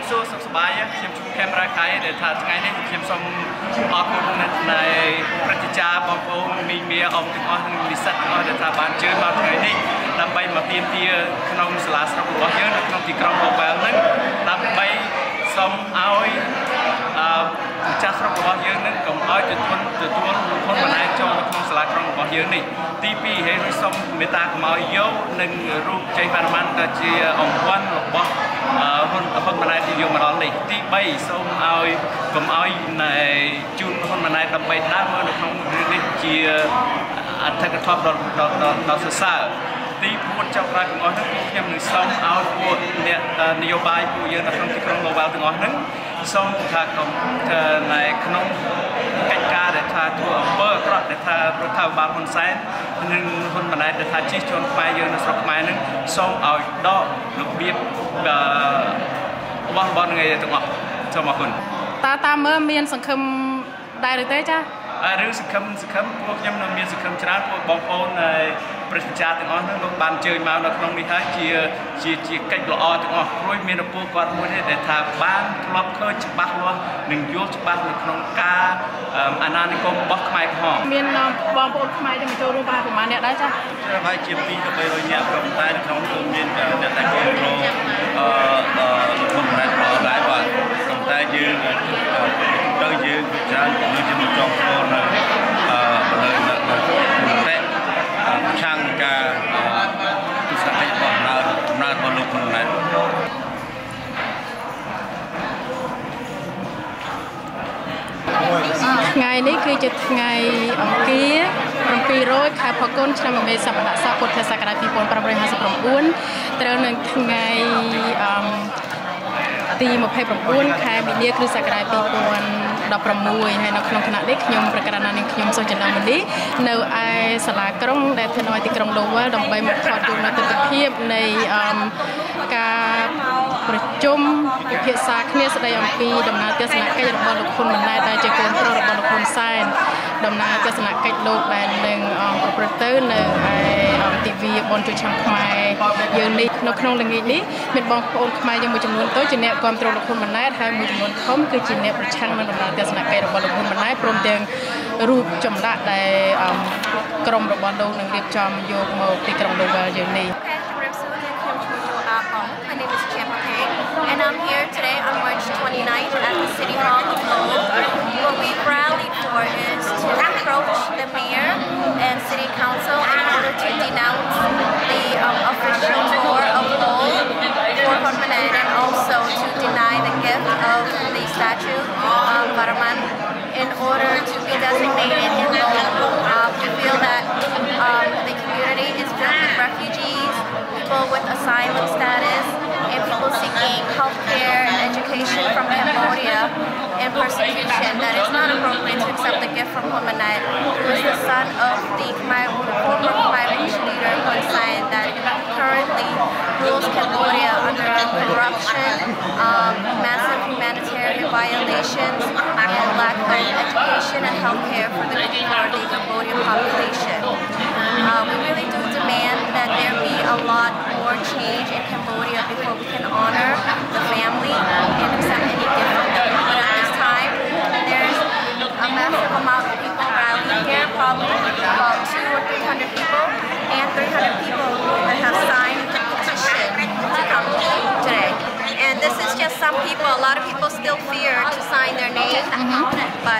សួរសុខសប្បាយខ្ញុំជួប Kamara Kay ដែលថាថ្ងៃនេះខ្ញុំសូមអរគុណនៅប្រជាចារបងប្អូនមីមីអមទាំងអស់និងនិស្សិតទាំងអស់ដែលថាបានជឿមកថ្ងៃនេះដើម្បីមកទាមទារក្នុងសាលាស្រុករបស់យើងនៅក្នុងទីក្រុង Lowell ហ្នឹងដើម្បីសូមឲ្យម្ចាស់ស្រុករបស់យើងនឹងកុំឲ្យទទួលហ៊ុនម៉ាណែតចូលនៅក្នុងសាលាក្រុងរបស់យើងនេះទី2ហើយសូមមេត្តាកុំឲ្យយកនឹងរូបជ័យវរ្ម័នដែលជាអង្គវ័នរបស់ហ៊ុនម៉ាណែតយកមកដល់នេះទី3សូមឲ្យកុំឲ្យជូនហ៊ុនម៉ាណែតដើម្បីដើរមកនៅក្នុងរឿងនេះជាអធិកធម៌ដល់សរសើរទី4ចុងក្រោយទាំងអស់ហ្នឹងខ្ញុំនឹងសូមឲ្យពួកអ្នកនយោបាយពួកយើងនៅក្នុងទីក្រុង Lowell ទាំងអស់ហ្នឹងសូមថាកុំនៅក្នុងកិច្ចការដែលថាធ្វើអំពើអាក្រក់ដែលថារដ្ឋាភិបាលហ៊ុនសែននិងហ៊ុនម៉ាណែតដែលថាជិះជាន់ខ្មែរយើងនៅស្រុកខ្មែរហ្នឹងសូមឲ្យដករបៀបរបស់នឹងឯទាំងអស់សូមអរគុណតាមមើលមានសង្ឃឹមដែរឬទេចារឿងសង្ឃឹមពួកខ្ញុំនៅមានសង្ឃឹមច្រើនពួកបងប្អូនប្រជាចារទាំងអស់ហ្នឹងលោកបានអញ្ជើញមកនៅក្នុងនេះហើយជាកិច្ចល្អទាំងអស់ព្រោះមានពួកគាត់មួយនេះដែលថាបានធ្លាប់ឃើញច្បាស់លាស់និងយល់ច្បាស់នៅក្នុងការអាណានិគមរបស់ខ្មែរក្រហមមានបងប្អូនខ្មែរទៅចូលរួមប្រហែលអ្នកដែរចាប្រហែលជា2ទៅ300នាក់ប៉ុន្តែនៅក្នុងនោះមានអ្នកតែគ្រប់គ្រងលោកហ៊ុនម៉ាណែតដែរបាទប៉ុន្តែយើងទៅយើងច្រើនដូចជាមកចង់ចូលនៅឆាំងការទស្សនកិច្ចរបស់ដំណើររបស់លោកហ៊ុនម៉ាណែតថ្ងៃនេះគឺជាថ្ងៃអង្គារ7រោចខែផល្គុនឆ្នាំមេសប្តាហ៍សពុទ្ធសករាជ2559ត្រូវនឹងថ្ងៃទី29ខែមីនាគ្រិស្តសករាជ2016ហើយនៅក្នុងគណៈនេះខ្ញុំប្រកាសណានឹងខ្ញុំសូចនាមនេះនៅឯសាលាក្រុងដែលនៅទីក្រុង Lowell ដើម្បីមកថតរូបនៅទស្សនវិជ្ជានៃការប្រជុំពិភាក្សាគ្នាស្ដីអំពីដំណើរទស្សនកិច្ចរបស់លោកហ៊ុនម៉ាណែតដែលជាកូនប្រុសរបស់លោកហ៊ុនសែនដំណើរទស្សនកិច្ចលោកដែលនឹងប្រព្រឹត្តទៅនៅឯទិវាបុណ្យចូលឆ្នាំខ្មែរយើងនេះនៅក្នុងល្ងាចនេះមានបងប្អូនខ្មែរយើងមួយចំនួនតូចជាអ្នកគ្រប់គ្រងលោកហ៊ុនម៉ាណែតហើយមួយចំនួនធំគឺជាអ្នកប្រឆាំងនឹងដំណើរទស្សនកិច្ចរបស់លោកហ៊ុនម៉ាណែតព្រមទាំងរូបចម្លាក់ដែលក្រុមរបស់លោកនឹងរៀបចំយកមកទីក្រុង Lowell យើងនេះ My name is Kamara Kay, and I'm here today on March 29th at the City Hall of Lowell. What we've rallied for is to approach the mayor and city council in order to denounce the official tour of Lowell for Manet and also to deny the gift of the statue of Varaman in order to be designated in Lowell. We feel that the community is filled with refugees, people with asylum status, and people seeking health care and education from Cambodia and persecution, that it's not appropriate to accept the gift from Manet, who is the son of the former Khmer leader Hun Sen that currently rules Cambodia under corruption, massive humanitarian violations, and lack of education and health care for the Cambodian population. We really do demand that there be a lot more change in Cambodia before we can honor the family and accept any gift from them. But at this time, there's a massive amount of people rallying here, probably about 200 or 300 people, and 300 people that have signed the petition to come today. And this is just some people. A lot of people still fear to sign their name, but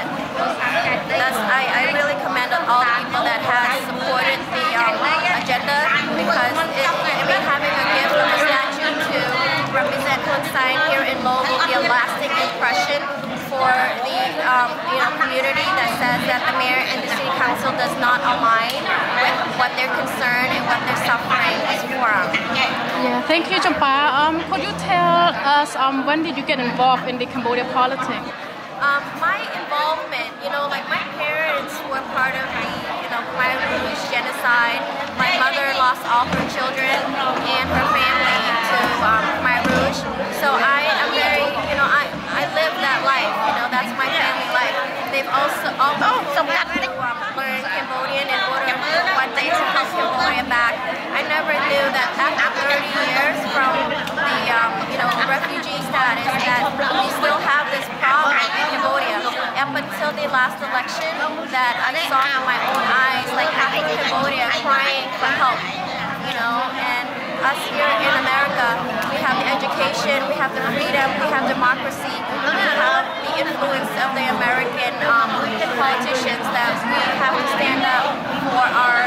I really commend all the people that have supported the agenda, because having a gift of a statue to represent Hun Sen here in Lowell will be a lasting impression for the community that says that the mayor and the city council does not align with what their concern and what their suffering is for. Yeah, thank you, Champa. Could you tell us when did you get involved in the Cambodia politics? My involvement, like my parents were part of the, Khmer Rouge genocide. My mother lost all her children and her family to Khmer Rouge. So I am very, I live that life. That's my family life. They've also had to learn Cambodian in order one day to help Cambodia back. I never knew that after 30 years from the, refugee status, that that we still have this problem in Cambodia. Up until the last election, that I saw in my own eyes, like half of Cambodia crying for help, you know, and us here in America, we have the education, we have the freedom, we have democracy, we have the influence of the American politicians that we have to stand up for our